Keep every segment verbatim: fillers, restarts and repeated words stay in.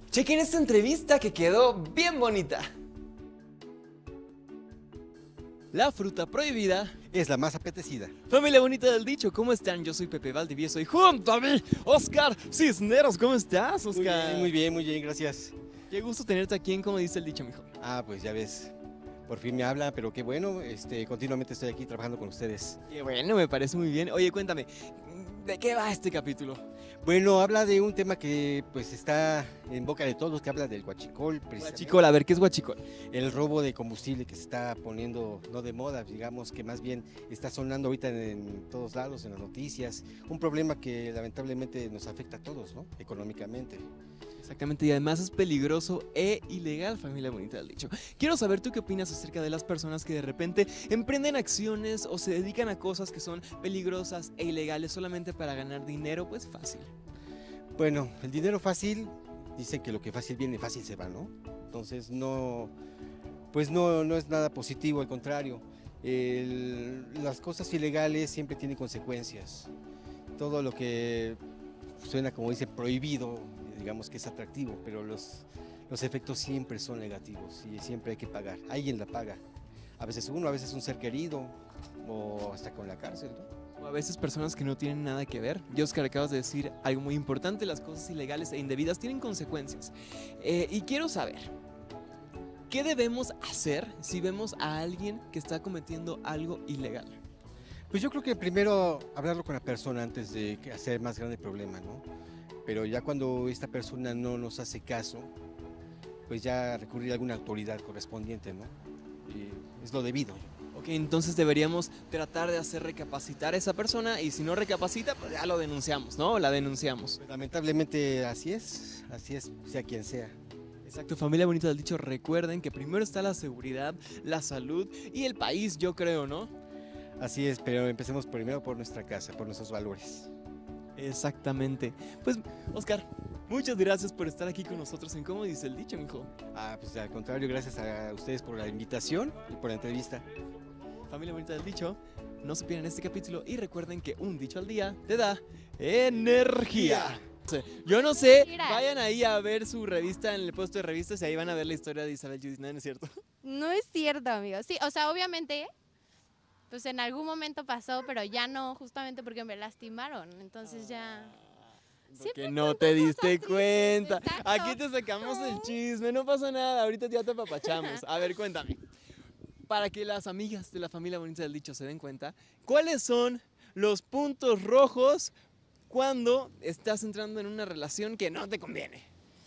Chequen esta entrevista que quedó bien bonita. La fruta prohibida es la más apetecida. Familia bonita del dicho, ¿cómo están? Yo soy Pepe Valdivieso y junto a mí, Oscar Cisneros. ¿Cómo estás, Oscar? Muy bien, muy bien, muy bien, gracias. Qué gusto tenerte aquí en Como dice el dicho, mijo. Ah, pues ya ves, por fin me habla, pero qué bueno, este, continuamente estoy aquí trabajando con ustedes. Qué bueno, me parece muy bien. Oye, cuéntame, ¿de qué va este capítulo? Bueno, habla de un tema que pues está en boca de todos, que habla del huachicol, Huachicol, a ver, ¿qué es huachicol? El robo de combustible que se está poniendo, no de moda, digamos que más bien está sonando ahorita en, en todos lados, en las noticias. Un problema que lamentablemente nos afecta a todos, ¿no? Económicamente. Exactamente, y además es peligroso e ilegal, familia bonita del dicho. Quiero saber tú qué opinas acerca de las personas que de repente emprenden acciones o se dedican a cosas que son peligrosas e ilegales solamente para ganar dinero, pues fácil. Bueno, el dinero fácil, dicen que lo que fácil viene, fácil se va, ¿no? Entonces no, pues no, no es nada positivo, al contrario. El, las cosas ilegales siempre tienen consecuencias. Todo lo que suena, como dicen, prohibido, digamos que es atractivo, pero los, los efectos siempre son negativos y siempre hay que pagar. Alguien la paga. A veces uno, a veces un ser querido o hasta con la cárcel, ¿no? O a veces personas que no tienen nada que ver. Y Oscar, acabas de decir algo muy importante, las cosas ilegales e indebidas tienen consecuencias. Eh, y quiero saber, ¿qué debemos hacer si vemos a alguien que está cometiendo algo ilegal? Pues yo creo que primero hablarlo con la persona antes de hacer más grande el problema, ¿no? Pero ya cuando esta persona no nos hace caso, pues ya recurrir a alguna autoridad correspondiente, ¿no? Y es lo debido. Ok, entonces deberíamos tratar de hacer recapacitar a esa persona y si no recapacita, pues ya lo denunciamos, ¿no? La denunciamos. Pues lamentablemente así es, así es, sea quien sea. Exacto, familia bonita del dicho, recuerden que primero está la seguridad, la salud y el país, yo creo, ¿no? Así es, pero empecemos primero por nuestra casa, por nuestros valores. Exactamente. Pues, Oscar, muchas gracias por estar aquí con nosotros en Cómo dice el dicho, mijo. Ah, pues al contrario, gracias a ustedes por la invitación y por la entrevista. Familia bonita del dicho, no se pierdan este capítulo y recuerden que un dicho al día te da energía. Yo no sé, vayan ahí a ver su revista en el puesto de revistas y ahí van a ver la historia de Isabel Judith, ¿no es cierto? No es cierto, amigo. Sí, o sea, obviamente, pues en algún momento pasó, pero ya no, justamente porque me lastimaron. Entonces ya... Porque no te diste cuenta. Exacto. Aquí te sacamos el chisme, no pasa nada, ahorita ya te apapachamos. A ver, cuéntame. Para que las amigas de la familia bonita del dicho se den cuenta, ¿cuáles son los puntos rojos cuando estás entrando en una relación que no te conviene?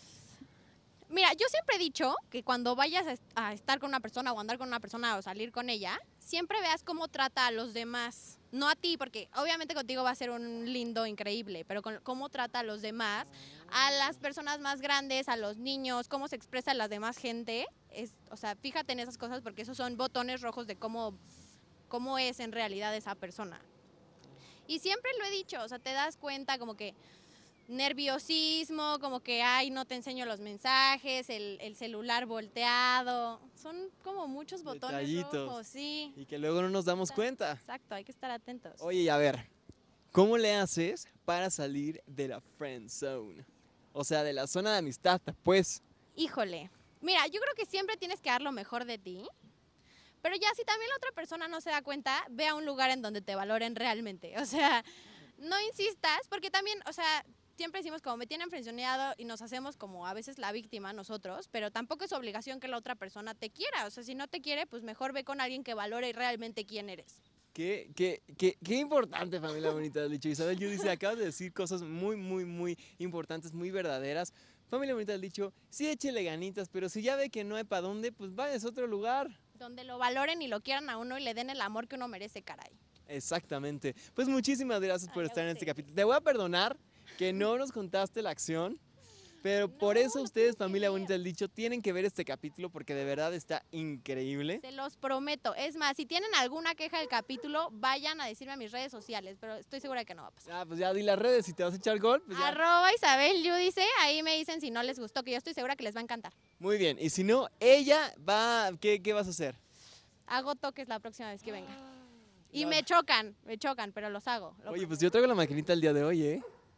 Mira, yo siempre he dicho que cuando vayas a estar con una persona o andar con una persona o salir con ella, siempre veas cómo trata a los demás. No a ti, porque obviamente contigo va a ser un lindo, increíble, pero con cómo trata a los demás, a las personas más grandes, a los niños, cómo se expresa a la demás gente. Es, o sea, fíjate en esas cosas porque esos son botones rojos de cómo, cómo es en realidad esa persona. Y siempre lo he dicho, o sea, te das cuenta como que nerviosismo, como que, ay, no te enseño los mensajes, el, el celular volteado. Son como muchos botones Detallitos. rojos, sí. Y que luego no nos damos cuenta. Exacto, hay que estar atentos. Oye, y a ver, ¿cómo le haces para salir de la friend zone? O sea, de la zona de amistad, pues. Híjole, mira, yo creo que siempre tienes que dar lo mejor de ti, pero ya si también la otra persona no se da cuenta, ve a un lugar en donde te valoren realmente. O sea, no insistas, porque también, o sea, siempre decimos como me tienen frenzoneado y nos hacemos como a veces la víctima nosotros, pero tampoco es obligación que la otra persona te quiera. O sea, si no te quiere, pues mejor ve con alguien que valore realmente quién eres. Qué, qué, qué, qué importante, familia bonita del dicho. Isabel Judice, acabas de decir cosas muy, muy, muy importantes, muy verdaderas. Familia bonita del dicho, sí échele ganitas, pero si ya ve que no hay para dónde, pues vayas a otro lugar. Donde lo valoren y lo quieran a uno y le den el amor que uno merece, caray. Exactamente. Pues muchísimas gracias por Ay, estar en este usted. capítulo. Te voy a perdonar que no nos contaste la acción, pero No, por eso no ustedes, puedo familia creer. bonita del dicho, tienen que ver este capítulo porque de verdad está increíble. Se los prometo. Es más, si tienen alguna queja del capítulo, vayan a decirme a mis redes sociales, pero estoy segura de que no va a pasar. Ah, pues ya di las redes, si te vas a echar gol, pues ya. Arroba Isabel Yudice, ahí me dicen si no les gustó, que yo estoy segura que les va a encantar. Muy bien, y si no, ella va, ¿qué, qué vas a hacer? Hago toques la próxima vez que venga. Y No. me chocan, me chocan, pero los hago. lo Oye, pues prometo. yo traigo la maquinita el día de hoy, ¿eh?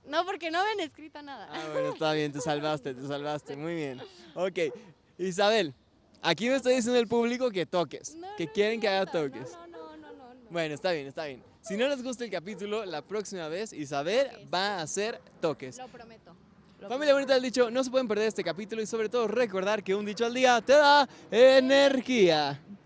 No, porque no me han escrito nada. Ah, bueno, está bien, te salvaste, te salvaste, muy bien. Ok, Isabel, aquí me está diciendo el público que toques, No, que no es quieren que haga cierto. toques. No, no, no, no, no. Bueno, está bien, está bien. Si no les gusta el capítulo, la próxima vez Isabel Toques. va a hacer toques. Lo prometo. Lo Familia bonita del dicho, no se pueden perder este capítulo y sobre todo recordar que un dicho al día te da energía.